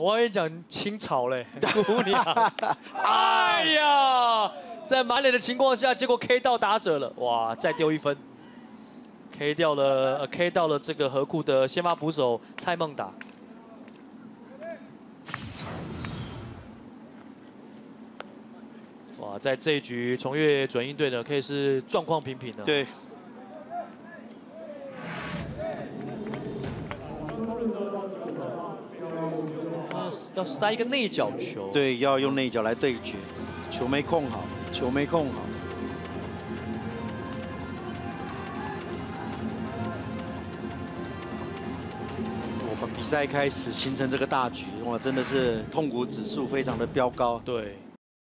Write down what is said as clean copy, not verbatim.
我跟你讲，清朝嘞，姑娘，哎呀，在满脸的情况下，结果 K 到打者了，哇，再丢1分 ，K 到了这个河库的先发捕手蔡孟达。哇，在这一局崇越准鹰队呢，可以是状况平平的。 对。 要塞一个内角球， 对，要用内角来对决，球没控好，球没控好。我们比赛开始形成这个大局，哇，真的是痛苦指数非常的飙高。 对。